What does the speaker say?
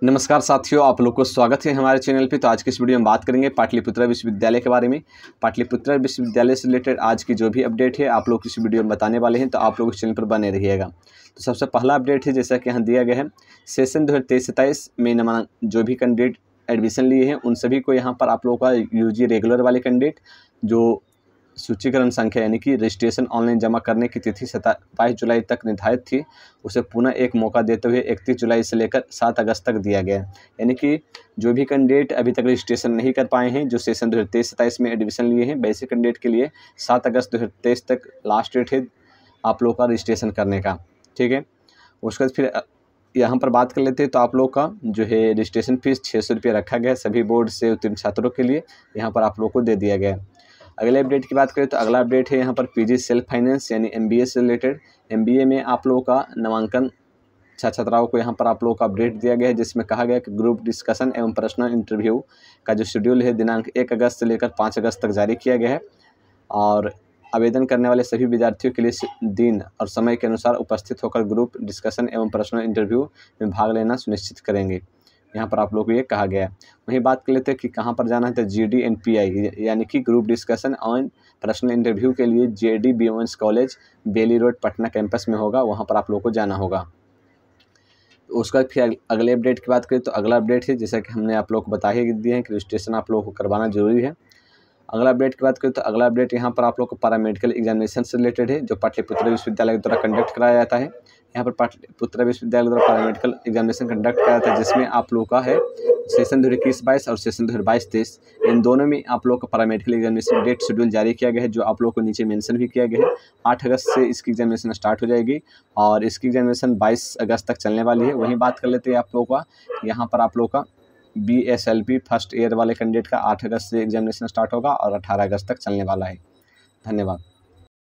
नमस्कार साथियों, आप लोग को स्वागत है हमारे चैनल पे। तो आज की इस वीडियो में बात करेंगे पाटलिपुत्रा विश्वविद्यालय के बारे में। पाटलिपुत्रा विश्वविद्यालय से रिलेटेड आज की जो भी अपडेट है आप लोग इस वीडियो में बताने वाले हैं, तो आप लोग इस चैनल पर बने रहिएगा। तो सबसे पहला अपडेट है, जैसा कि यहाँ दिया गया है, सेशन 2023-27 में जो भी कैंडिडेट एडमिशन लिए हैं उन सभी को यहाँ पर आप लोगों का यूजी रेगुलर वाले कैंडिडेट जो सूचीकरण संख्या यानी कि रजिस्ट्रेशन ऑनलाइन जमा करने की तिथि 22 जुलाई तक निर्धारित थी, उसे पुनः एक मौका देते हुए 31 जुलाई से लेकर 7 अगस्त तक दिया गया है। यानी कि जो भी कैंडिडेट अभी तक रजिस्ट्रेशन नहीं कर पाए हैं, जो सेशन 2023-27 में एडमिशन लिए हैं, वैसे कैंडिडेट के लिए 7 अगस्त 2023 तक लास्ट डेट है आप लोग का रजिस्ट्रेशन करने का। ठीक है, उसके बाद फिर यहाँ पर बात कर लेते हैं। तो आप लोग का जो है रजिस्ट्रेशन फीस 600 रुपये रखा गया है सभी बोर्ड से उत्तीर्ण छात्रों के लिए, यहाँ पर आप लोग को दे दिया गया है। अगले अपडेट की बात करें तो अगला अपडेट है यहाँ पर पीजी सेल्फ फाइनेंस यानी एमबीए से रिलेटेड। एमबीए में आप लोगों का नामांकन छात्राओं को यहाँ पर आप लोगों का अपडेट दिया गया है, जिसमें कहा गया कि ग्रुप डिस्कशन एवं पर्सनल इंटरव्यू का जो शेड्यूल है दिनांक 1 अगस्त से लेकर 5 अगस्त तक जारी किया गया है, और आवेदन करने वाले सभी विद्यार्थियों के लिए दिन और समय के अनुसार उपस्थित होकर ग्रुप डिस्कशन एवं पर्सनल इंटरव्यू में भाग लेना सुनिश्चित करेंगे, यहाँ पर आप लोग को ये कहा गया है। वहीं बात कर लेते हैं कि कहाँ पर जाना है, तो GD&PI यानी कि ग्रुप डिस्कशन और पर्सनल इंटरव्यू के लिए JD women's college Bailey Road Patna campus में होगा, वहाँ पर आप लोग को जाना होगा। तो उसका फिर अगले अपडेट की बात करें तो अगला अपडेट है, जैसा कि हमने आप लोग को बता ही दिया है कि रजिस्ट्रेशन आप लोगों को करवाना जरूरी है। अगला अपडेट की बात करें तो अगला अपडेट यहाँ पर आप लोग को पैरामेडिकल एग्जामिनेशन से रिलेटेड है, जो पाटलिपुत्रा विश्वविद्यालय द्वारा कंडक्ट कराया जाता है। यहाँ पर पाटलिपुत्रा विश्वविद्यालय द्वारा पैरामेडिकल एग्जामिनेशन कंडक्ट कराया जाता है, जिसमें आप लोग का है सेशन 2021-22 और सेशन 2022-23 इन दोनों में आप लोग का पैरामेडिकल एग्जामिनेशन डेट शेड्यूल जारी किया गया है, जो आप लोग को नीचे मेंशन भी किया गया है। 8 अगस्त से इसकी एग्जामिनेशन स्टार्ट हो जाएगी और इसकी एग्जामिनेशन 22 अगस्त तक चलने वाली है। वहीं बात कर लेते हैं आप लोग का, यहाँ पर आप लोग का BSLP फर्स्ट ईयर वाले कैंडिडेट का 8 अगस्त से एग्जामिनेशन स्टार्ट होगा और 18 अगस्त तक चलने वाला है। धन्यवाद।